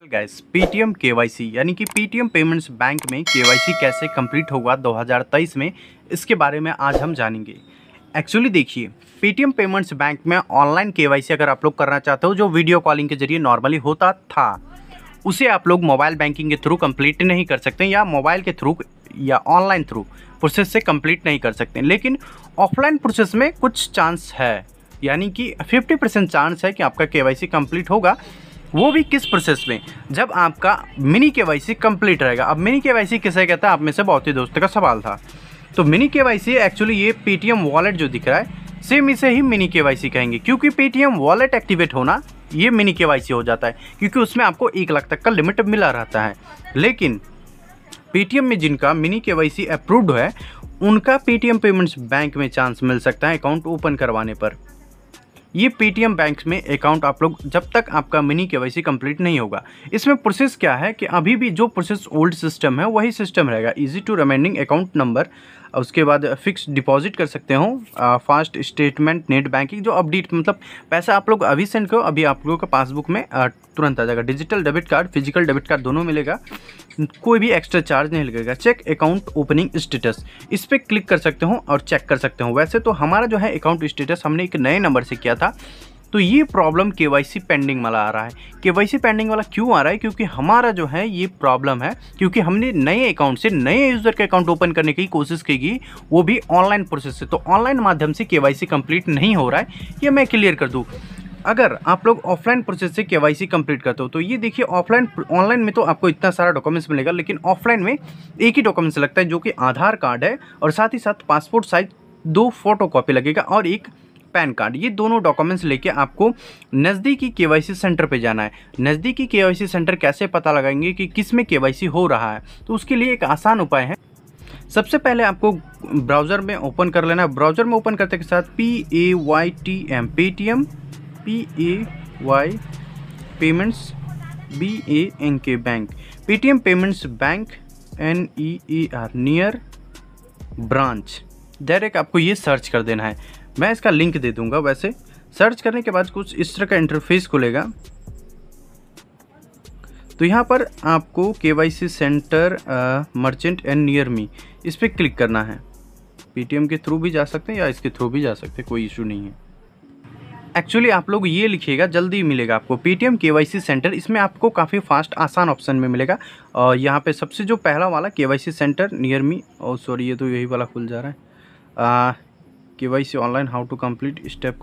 Guys Paytm KYC यानी कि Paytm payments bank में केवाईसी कैसे कंप्लीट होगा 2023 में, इसके बारे में आज हम जानेंगे। एक्चुअली देखिए, पेटीएम पेमेंट्स बैंक में ऑनलाइन केवाईसी अगर आप लोग करना चाहते हो, जो वीडियो कॉलिंग के जरिए नॉर्मली होता था, उसे आप लोग मोबाइल बैंकिंग के थ्रू कंप्लीट नहीं कर सकते या मोबाइल के थ्रू या ऑनलाइन थ्रू प्रोसेस से कंप्लीट नहीं कर सकते। लेकिन ऑफलाइन प्रोसेस में कुछ चांस है, यानी कि 50% चांस है कि आपका केवाईसी कंप्लीट होगा। वो भी किस प्रोसेस में? जब आपका मिनी केवाईसी कंप्लीट रहेगा। अब मिनी केवाईसी किसे कहता है, आप में से बहुत ही दोस्तों का सवाल था। तो मिनी केवाईसी एक्चुअली ये पेटीएम वॉलेट जो दिख रहा है, सेम इसे ही मिनी केवाईसी कहेंगे, क्योंकि पेटीएम वॉलेट एक्टिवेट होना ये मिनी केवाईसी हो जाता है, क्योंकि उसमें आपको 1 लाख तक का लिमिट मिला रहता है। लेकिन पेटीएम में जिनका मिनी केवाईसी अप्रूव्ड है, उनका पेटीएम पेमेंट्स बैंक में चांस मिल सकता है अकाउंट ओपन करवाने पर। ये पेटीएम बैंक में अकाउंट आप लोग, जब तक आपका मिनी केवाईसी कंप्लीट नहीं होगा, इसमें प्रोसेस क्या है कि अभी भी जो प्रोसेस ओल्ड सिस्टम है वही सिस्टम रहेगा। Easy to reminding account number, उसके बाद फिक्स डिपॉजिट कर सकते हो, फास्ट स्टेटमेंट, नेट बैंकिंग, जो अपडेट मतलब पैसा आप लोग अभी सेंड करो, अभी आप लोगों का पासबुक में तुरंत आ जाएगा। Digital debit card, physical debit card दोनों मिलेगा, कोई भी एक्स्ट्रा चार्ज नहीं लगेगा। चेक अकाउंट ओपनिंग स्टेटस, इस पर क्लिक कर सकते हो और चेक कर सकते हो। वैसे तो हमारा जो है अकाउंट स्टेटस हमने एक नए नंबर से किया था, तो ये प्रॉब्लम केवाईसी पेंडिंग वाला आ रहा है। केवाईसी पेंडिंग वाला क्यों आ रहा है? क्योंकि हमारा जो है ये प्रॉब्लम है, क्योंकि हमने नए अकाउंट से नए यूज़र के अकाउंट ओपन करने की कोशिश की, वो भी ऑनलाइन प्रोसेस से। तो ऑनलाइन माध्यम से केवाईसी कंप्लीट नहीं हो रहा है, ये मैं क्लियर कर दूँ। अगर आप लोग ऑफलाइन प्रोसेस से केवाईसी कंप्लीट करते हो, तो ये देखिए, ऑनलाइन में तो आपको इतना सारा डॉक्यूमेंट्स मिलेगा, लेकिन ऑफलाइन में एक ही डॉक्यूमेंट्स लगता है, जो कि आधार कार्ड है, और साथ ही साथ पासपोर्ट साइज 2 फोटो कॉपी लगेगा और एक पैन कार्ड। ये दोनों डॉक्यूमेंट्स लेके आपको नज़दीकी केवाईसी सेंटर पे जाना है। नज़दीकी केवाईसी सेंटर कैसे पता लगाएंगे कि किस में केवाईसी हो रहा है? तो उसके लिए एक आसान उपाय है। सबसे पहले आपको ब्राउज़र में ओपन कर लेना है। ब्राउज़र में ओपन करते के साथ PAYTM Paytm, PAY payments, BANK bank, Paytm payments bank, NEAR near branch, direct आपको ये सर्च कर देना है। मैं इसका लिंक दे दूंगा। वैसे सर्च करने के बाद कुछ इस तरह का इंटरफेस खुलेगा। तो यहाँ पर आपको KYC centre merchant and near me, इस पर क्लिक करना है। पेटीएम के थ्रू भी जा सकते हैं या इसके थ्रू भी जा सकते हैं, कोई इशू नहीं है। एक्चुअली आप लोग ये लिखिएगा, जल्दी मिलेगा आपको पेटीएम केवाईसी सेंटर। इसमें आपको काफ़ी फास्ट आसान ऑप्शन में मिलेगा। और यहाँ पे सबसे जो पहला वाला केवाईसी सेंटर नियर मी, और सॉरी ये तो यही वाला खुल जा रहा है, KYC online how to complete, step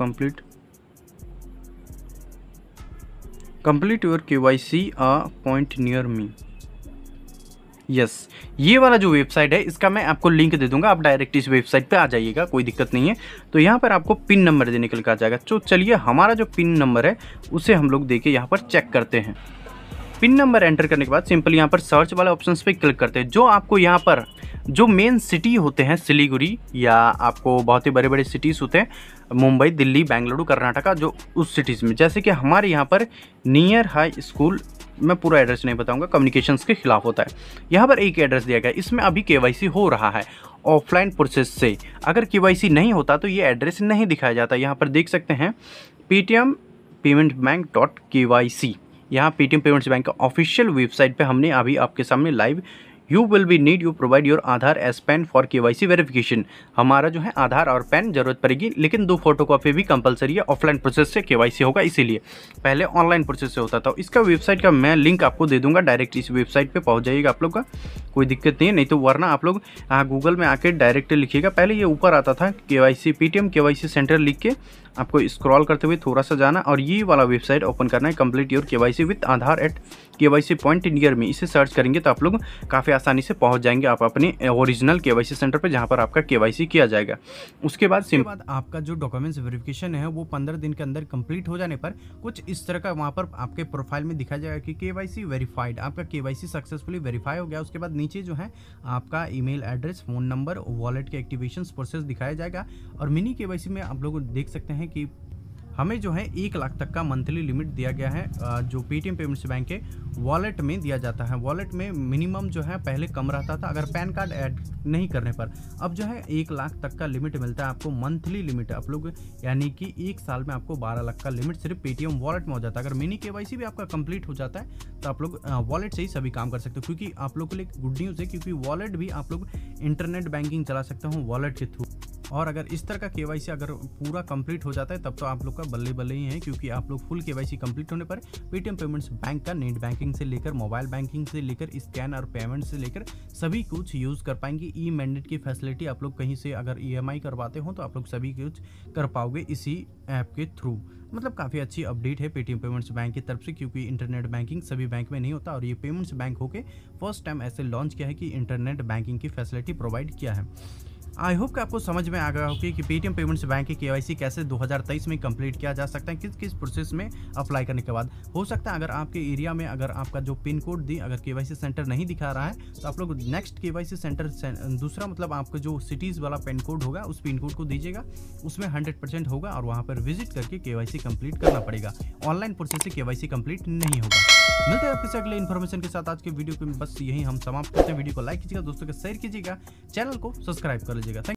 complete your KYC point near me. Yes, ये वाला जो वेबसाइट है, इसका मैं आपको लिंक दे दूंगा, आप डायरेक्ट इस वेबसाइट पे आ जाइएगा, कोई दिक्कत नहीं है। तो यहाँ पर आपको पिन नंबर देने निकल कर आ जाएगा। तो चलिए, हमारा जो पिन नंबर है उसे हम लोग देके यहाँ पर चेक करते हैं। पिन नंबर एंटर करने के बाद सिंपल यहाँ पर सर्च वाले ऑप्शंस पे क्लिक करते हैं। जो आपको यहाँ पर जो मेन सिटी होते हैं, सिलीगुड़ी, या आपको बहुत ही बड़े बड़े सिटीज़ होते हैं, मुंबई, दिल्ली, बेंगलुरु, कर्नाटका, जो उस सिटीज़ में, जैसे कि हमारे यहाँ पर नियर हाई स्कूल, मैं पूरा एड्रेस नहीं बताऊंगा, कम्युनिकेशंस के खिलाफ होता है। यहाँ पर एक एड्रेस दिया गया है, इसमें अभी केवाईसी हो रहा है ऑफलाइन प्रोसेस से। अगर केवाईसी नहीं होता तो ये एड्रेस नहीं दिखाया जाता। यहाँ पर देख सकते हैं पेटीएम पेमेंट बैंक .KYC, यहाँ पेटीएम पेमेंट्स बैंक का ऑफिशियल वेबसाइट पे हमने अभी आपके सामने live, you will be need you provide your Aadhaar as PAN for KYC verification. हमारा जो है आधार और पैन जरूरत पड़ेगी, लेकिन 2 फोटोकॉपी भी कंपलसरी है। ऑफलाइन प्रोसेस से केवाईसी होगा, इसीलिए पहले ऑनलाइन प्रोसेस से होता था। इसका वेबसाइट का मैं लिंक आपको दे दूंगा, डायरेक्ट इस वेबसाइट पे पहुंच जाइएगा आप लोग का, कोई दिक्कत नहीं है। नहीं तो वरना आप लोग गूगल में आके डायरेक्ट लिखिएगा। पहले ये ऊपर आता था केवाईसी, पेटीएम केवाईसी सेंटर लिख के आपको स्क्रॉल करते हुए थोड़ा सा जाना और ये वाला वेबसाइट ओपन करना है, complete your KYC with Aadhaar at KYC point near me. इसे सर्च करेंगे तो आप लोग काफ़ी आसानी से पहुंच जाएंगे आप अपने ओरिजिनल केवाईसी सेंटर पे, जहां पर आपका केवाईसी किया जाएगा। उसके बाद आपका जो डॉक्यूमेंट्स वेरिफिकेशन है वो 15 दिन के अंदर कंप्लीट हो जाने पर कुछ इस तरह का वहां पर आपके प्रोफाइल में दिखाया जाएगा कि केवाईसी वेरीफाइड, आपका केवाईसी सक्सेसफुली वेरीफाई हो गया। उसके बाद नीचे जो है आपका email address, phone number, wallet के एक्टिवेशन प्रोसेस दिखाया जाएगा। और मिनी केवाईसी में आप लोग देख सकते हैं कि हमें जो है 1 लाख तक का मंथली लिमिट दिया गया है, जो पेटीएम पेमेंट्स बैंक के वॉलेट में दिया जाता है। वॉलेट में मिनिमम जो है पहले कम रहता था अगर पैन कार्ड ऐड नहीं करने पर, अब जो है 1 लाख तक का लिमिट मिलता है आपको, मंथली लिमिट आप लोग, यानी कि 1 साल में आपको 12 लाख का लिमिट सिर्फ पेटीएम वॉलेट में हो जाता है। अगर मिनी केवाईसी भी आपका कंप्लीट हो जाता है तो आप लोग वॉलेट से ही सभी काम कर सकते हो, क्योंकि आप लोग के लिए गुड न्यूज़ है, क्योंकि वॉलेट भी आप लोग इंटरनेट बैंकिंग चला सकते हो वॉलेट के थ्रू। और अगर इस तरह का केवाईसी अगर पूरा कंप्लीट हो जाता है तब तो आप लोग का बल्ले बल्ले ही है, क्योंकि आप लोग फुल केवाईसी कंप्लीट होने पर पेटीएम पेमेंट्स बैंक का नेट बैंकिंग से लेकर मोबाइल बैंकिंग से लेकर स्कैन और पेमेंट से लेकर सभी कुछ यूज़ कर पाएंगे। ई मैंडेट की फैसिलिटी आप लोग कहीं से अगर ईएमआई करवाते हो तो आप लोग सभी कुछ कर पाओगे इसी ऐप के थ्रू। मतलब काफ़ी अच्छी अपडेट है पेटीएम पेमेंट्स बैंक की तरफ से, क्योंकि इंटरनेट बैंकिंग सभी बैंक में नहीं होता और ये पेमेंट्स बैंक होके फर्स्ट टाइम ऐसे लॉन्च किया है कि इंटरनेट बैंकिंग की फैसिलिटी प्रोवाइड किया है। आई होप कि आपको समझ में आ गया होगा कि पेटीएम पेमेंट्स बैंक की केवाईसी कैसे 2023 में कंप्लीट किया जा सकता है, किस किस प्रोसेस में अप्लाई करने के बाद। हो सकता है अगर आपके एरिया में अगर आपका जो पिन कोड दी अगर केवाईसी सेंटर नहीं दिखा रहा है तो आप लोग नेक्स्ट केवाईसी सेंटर दूसरा, मतलब आपका जो सिटीज़ वाला पिन कोड होगा उस पिन कोड को दीजिएगा, उसमें 100% होगा और वहाँ पर विजिट करके केवाईसी कंप्लीट करना पड़ेगा। ऑनलाइन प्रोसेस से केवाईसी कंप्लीट नहीं होगा। मिलते हैं आपके अगले इन्फॉर्मेशन के साथ। आज के वीडियो को बस यही हम समाप्त करते हैं। वीडियो को लाइक कीजिएगा, दोस्तों के शेयर कीजिएगा, चैनल को सब्सक्राइब कर लीजिएगा।